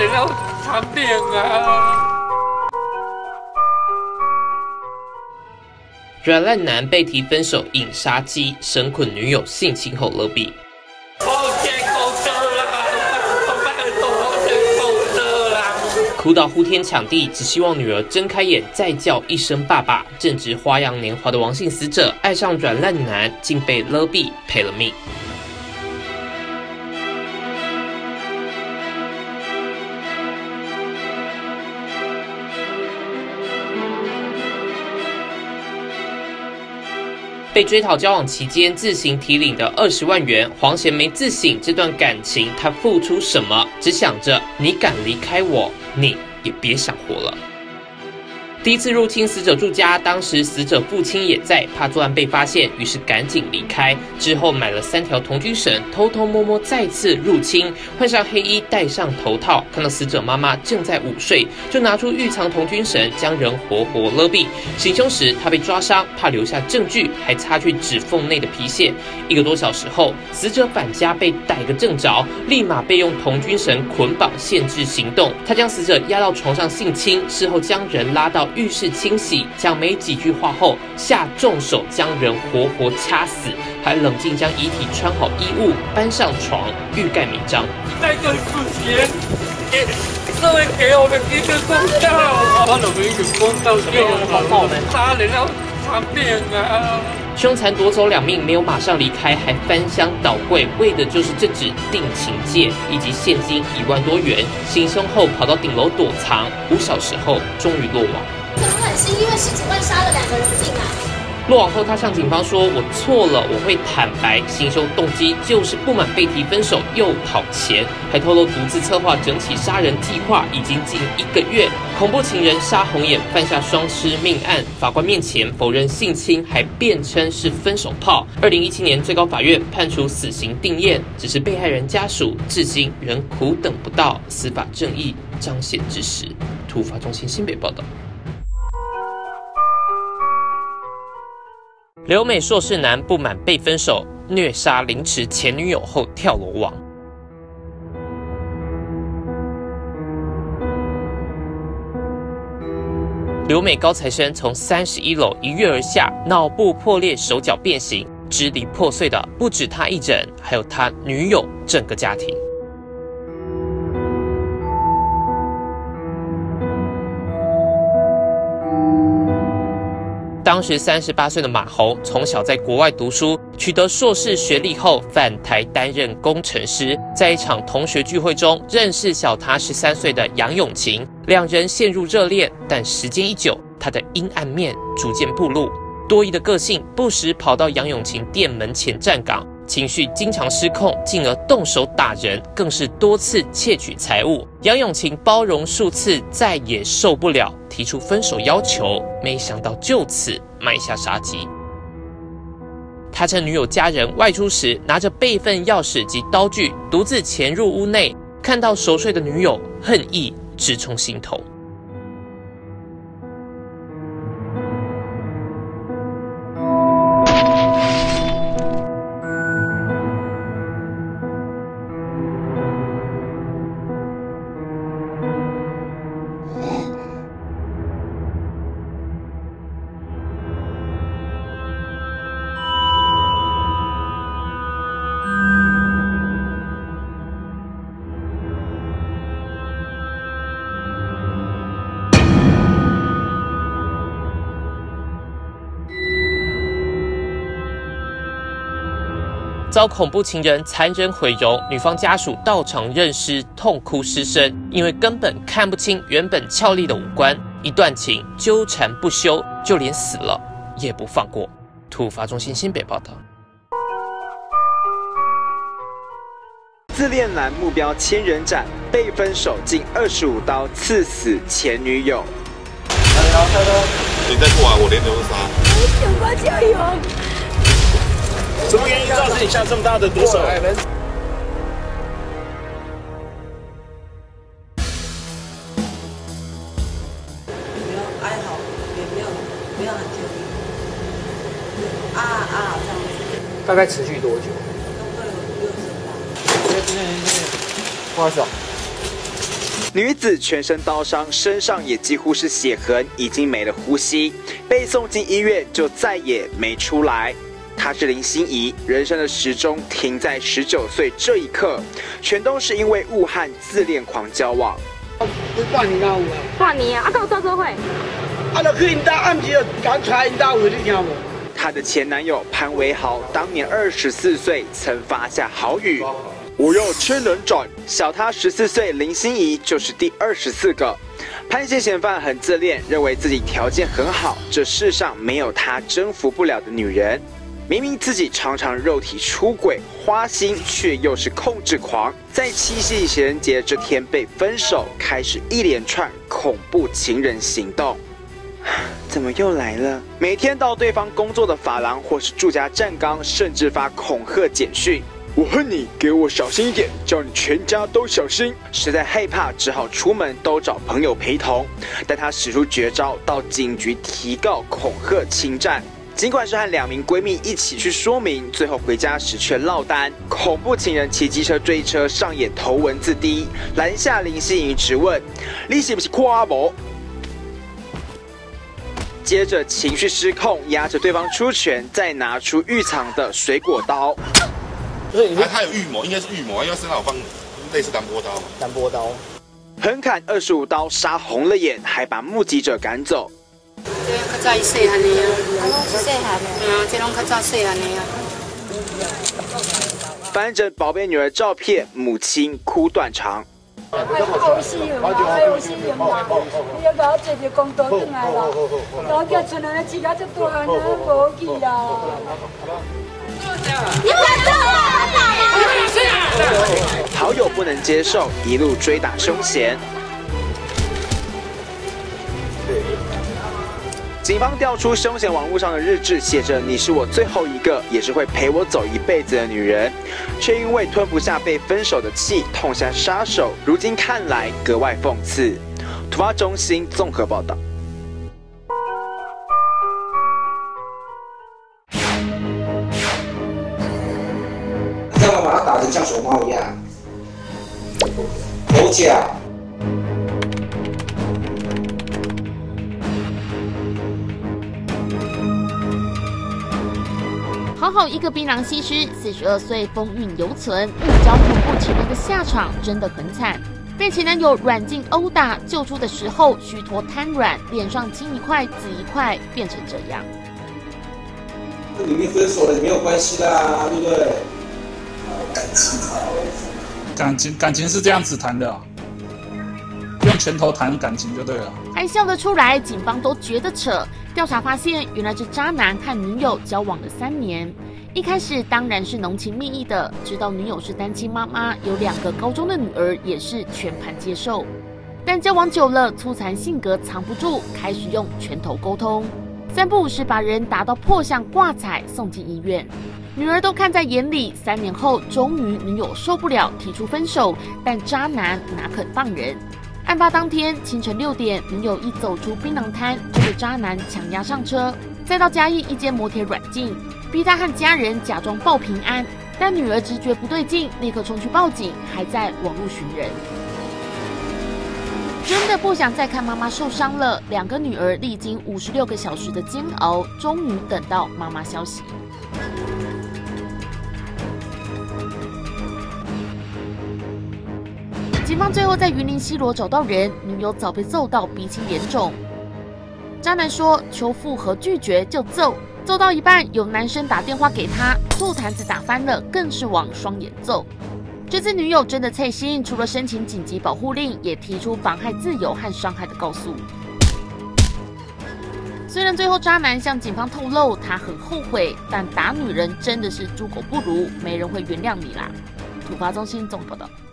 点要谈恋啊！ 软烂男被提分手引杀机，神捆女友性侵后勒毙。哭到呼天抢地，只希望女儿睁开眼再叫一声爸爸。正值花样年华的王姓死者爱上软烂男，竟被勒毙赔了命。被追讨交往期间自行提领的20万元，黄贤没自省这段感情他付出什么，只想着你敢离开我，你也别想活了。第一次入侵死者住家，当时死者父亲也在，怕作案被发现，于是赶紧离开。之后买了3条童军绳，偷偷摸摸再次入侵，换上黑衣，戴上头套，看到死者妈妈正在午睡，就拿出预藏童军绳，将人活活勒毙。行凶时他被抓伤，怕留下证据，还擦去指缝内的皮屑。1个多小时后，死者返家被逮个正着，立马被用童军绳捆绑限制行动。他将死者压到床上性侵，事后将人拉到浴室清洗，讲没几句话后下重手将人活活掐死，还冷静将遗体穿好衣物搬上床，欲盖弥彰。 那个事情，社会给我们一个公道，我们一个公道，给我们杀人要偿命啊！ 凶残夺走2命，没有马上离开，还翻箱倒柜，为的就是这纸定情戒以及现金1万多元。行凶后跑到顶楼躲藏，5小时后终于落网。 可能很心，因为10几万杀了2个人进来。 落网后，他向警方说：“我错了，我会坦白。”行凶动机就是不满被提分手又讨钱，还透露独自策划整起杀人计划已经近1个月。恐怖情人杀红眼，犯下双尸命案，法官面前否认性侵，还辩称是分手炮。2017年最高法院判处死刑定谳，只是被害人家属至今仍苦等不到司法正义彰显之时。突发中心新北报道。留美硕士男不满被分手，虐杀凌迟前女友后跳楼亡。留美高材生从31楼一跃而下，脑部破裂，手脚变形，支离破碎的不止他一人，还有他女友整个家庭。当时38岁的马侯从小在国外读书，取得硕士学历后返台担任工程师。在一场同学聚会中，认识小他13岁的杨永晴，2人陷入热恋。但时间一久，他的阴暗面逐渐暴露。多疑的个性不时跑到杨永晴店门前站岗，情绪经常失控，进而动手打人，更是多次窃取财物。杨永晴包容数次，再也受不了，提出分手要求，没想到就此埋下杀机。他趁女友家人外出时，拿着备份钥匙及刀具，独自潜入屋内，看到熟睡的女友，恨意直冲心头。遭恐怖情人残忍毁容，女方家属到场认尸，痛哭失声，因为根本看不清原本俏丽的五官，一段情纠缠不休，就连死了也不放过。突发中心新北报道。 自恋男目标千人斩，被分手近25刀刺死前女友。 你再过来，我连人都杀。 我加油！ 什么原因造成你下这么大的毒手？ 没有哀嚎，也没有很确定。这样子。 大概持续多久？ 都会有60吧。 不好意思啊。 女子全身刀伤，身上也几乎是血痕，已经没了呼吸，被送进医院就再也没出来。她是林心怡，人生的时钟停在19岁这一刻，全都是因为误和自恋狂交往。 半年哪有啊？ 半年啊，到做做伙。 啊，就去因家暗时就讲出因家话，你听无？ 她的前男友潘维豪当年24岁，曾发下豪语：“我要千人斩。”小她14岁，林心怡就是第24个。潘姓嫌犯很自恋，认为自己条件很好，这世上没有他征服不了的女人。明明自己常常肉体出轨，花心却又是控制狂，在七夕情人节这天被分手，开始一连串恐怖情人行动。怎么又来了？每天到对方工作的发廊或是住家站岗，甚至发恐吓简讯。我恨你，给我小心一点，叫你全家都小心。实在害怕，只好出门都找朋友陪同。但他使出绝招，到警局提告恐吓侵占。尽管是和2名闺蜜一起去说明，最后回家时却落单。恐怖情人骑机车追车，上演头文字 D， 拦下林心怡质问：“你是不是夸我？”接着情绪失控，压着对方出拳，再拿出预藏的水果刀。 他有预谋，应该是预谋，因为身上有放类似单波刀。 单波刀。 横砍25刀，杀红了眼，还把目击者赶走。 这较早伊细汉的啊， 拢是细汉的。 对啊，这拢较早细汉的啊。 翻着宝贝女儿照片，母亲哭断肠。 好死人啦，好死人啦！你要甲我坐着公道转来啦，我叫村人饲甲遮大汉，无去啦。你快走啊！ 好友不能接受，一路追打凶嫌。警方调出凶嫌网络上的日志，写着“你是我最后一个，也是会陪我走一辈子的女人”，却因为吞不下被分手的气，痛下杀手。如今看来格外讽刺。突发中心综合报道。 你干嘛把它打成像熊猫一样？狗脚。 好好一个槟榔西施，42岁风韵犹存，误交恐怖情人的下场真的很惨。被前男友软禁殴打，救出的时候虚脱瘫软，脸上青一块紫一块，变成这样。 你们分手了也没有关系啦，对不对？ 感情是这样子谈的、用拳头谈感情就对了。 还笑得出来，警方都觉得扯。调查发现，原来这渣男和女友交往了3年。一开始当然是浓情蜜意的，直到女友是单亲妈妈，有2个高中的女儿，也是全盘接受。但交往久了，粗残性格藏不住，开始用拳头沟通。3不5时把人打到破相挂彩，送进医院。女儿都看在眼里，3年后终于女友受不了，提出分手，但渣男哪肯放人？案发当天清晨6点，女友一走出槟榔摊，就被渣男强压上车，再到嘉义一间摩铁软禁，逼她和家人假装报平安。但女儿直觉不对劲，立刻冲去报警，还在网络寻人。真的不想再看妈妈受伤了，2个女儿历经56个小时的煎熬，终于等到妈妈消息。警方最后在云林西螺找到人，女友早被揍到鼻青脸肿。渣男说求复合拒绝就揍，揍到一半有男生打电话给他，醋坛子打翻了，更是往双眼揍。这次女友真的脆心，除了申请紧急保护令，也提出妨害自由和伤害的告诉。虽然最后渣男向警方透露他很后悔，但打女人真的是猪狗不如，没人会原谅你啦。突发中心综合报道。